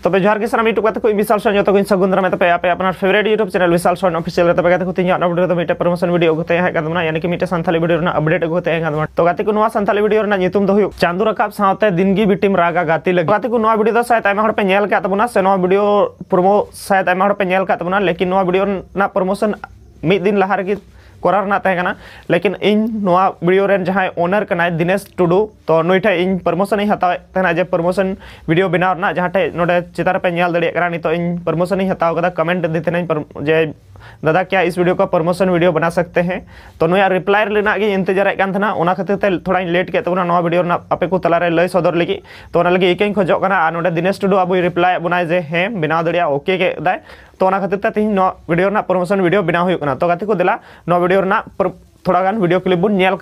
तबे जोहार के सानाम यूट्यूब गाते को विशाल सोरेन जो सगुन दाराम तबे आपे अपना favourite YouTube channel Vishal Soren official तबे गाते को तीन वीडियो तो मिटे प्रमोशन वीडियो होते हैं कदमना यानी कि मिटे संथाली वीडियो ना अपडेट होते हैं कदमना तो गाते को नवा संथाली वीडियो ना नितुम दो हुयो चांदू रकाब सावते दिनगी बिटिम रागा गाती लगे गाते को नवा वीडियो दो शायद आयमा हड़ पे नेल का तबना से नवा वीडियो प्रोमो शायद आयमा हड़ पे नेल का तबना लेकिन नवा वीडियो ना प्रमोशन मिद दिन लहार की कोरार ना तहना लेकिन इन नवा वीडियो रेन जहां ओनर कनाय दिनेश टुडू तो नुई ठे इन प्रमोशन हताव तहना जे प्रमोशन वीडियो बनाव ना जहां ठे नोडे चितार पे नेल दड़े करा नितो इन प्रमोशन हताव कदा कमेंट देते जे दादा क्या इस वीडियो का प्रमोशन वीडियो बना सकते हैं तो नुया रिप्लाई लेना के इंतजार कान थना ओना खातिर ते थोड़ा लेट के तबना नवा वीडियो ना आपे को तलारे लय सदर लगी तो ओना लगी एकेन खोजो कना आ नोडे दिनेश टुडू अबु रिप्लाई बनाय जे हे बनाव दड़िया ओके के दाय तो ओना खातिर ते तीन नवा वीडियो ना प्रमोशन वीडियो बनाव हुई कना तो गाते को दिला नवा वीडियो ना थोड़ा गान वीडियो क्लिप बुन नेल का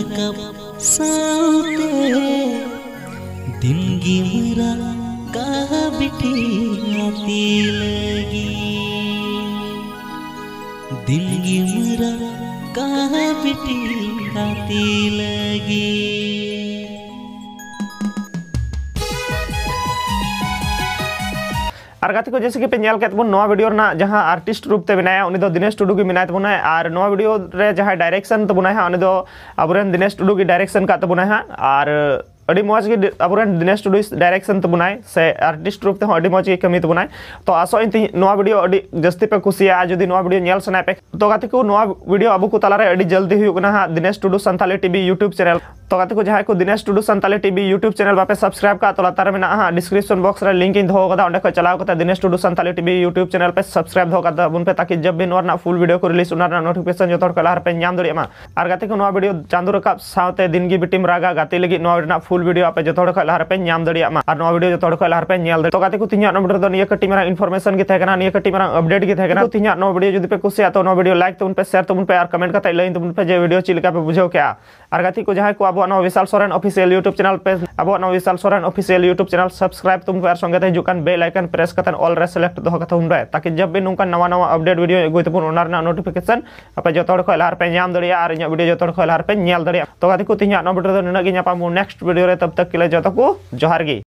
दिनगी मेरा कहा बिठी आती लगी दिनगी मेरा कहा बिठी आती लगी और गाते को जैसे कि पे नेल केतबन नवा वीडियो ना जहां आर्टिस्ट रूप ते बनाया उनी दो दिनेश टुडू की बनाय तबना और नवा वीडियो रे जहां डायरेक्शन तो बनाया उनी दो अबरेन दिनेश टुडू की डायरेक्शन का तो बनाया और अड़ी मौज की अबरेन दिनेश टुडू डायरेक्शन तो बनाए से आर्टिस्ट रूप ते अड़ी मौज की कमी तो बनाए तो आसो इन नवा वीडियो अड़ी जस्ती पे खुशिया जदी नवा वीडियो नेल सना पे तो गाते को नवा वीडियो अब को तलारे अड़ी जल्दी हुई Dinesh Tudu Santali TV YouTube channel तो गाते को जहां को Dinesh Tudu Santali TV YouTube channel बापे सब्सक्राइब का तो लातार में ना डिस्क्रिप्शन बॉक्स रे लिंक इन दो कदा ओंडे को चलाओ कता Dinesh Tudu Santali TV YouTube channel पे सब्सक्राइब दो कदा बुन पे ताकि जब भी नोर ना फुल वीडियो को रिलीज उना नोटिफिकेशन जो तोड़ को लार पे नाम दड़िया मा और गाते को नवा वीडियो चांदू रकाब सावते दिनगी बिटिम रागा गाती लगी नवा ना फुल वीडियो आपे जो तोड़ को लार पे नाम दड़िया मा और नवा वीडियो जो तोड़ को लार पे नेल तो गाते को तिन्या नंबर दो निया कटी मेरा इन्फॉर्मेशन की थेकना निया कटी मेरा अपडेट की थेकना तो तिन्या नवा वीडियो जदी पे कुसिया तो नवा वीडियो लाइक तो उन पे शेयर तो उन पे और कमेंट करते लाइन तो उन पे जे वीडियो चिलका पे बुझो क्या और गाती को जहां को अब नवा विशालसोरेन ऑफिशियल यूट्यूब चैनल पे अब नवा Vishal Soren official YouTube channel subscribe तुम पे संगे ते जुकान बेल आइकन प्रेस करते ऑल रे सेलेक्ट दो कथा उन रे ताकि जब भी नुका नवा नवा अपडेट वीडियो एगो तपुन ओनार ना नोटिफिकेशन आपे जो तोड़ को लार पे नाम दड़िया और इnya वीडियो जो तोड़ को लार पे नेल दड़िया तो गाती को तिन्या नवा वीडियो नना गे नेक्स्ट वीडियो रे तब तक के लिए जो को जोहार गी।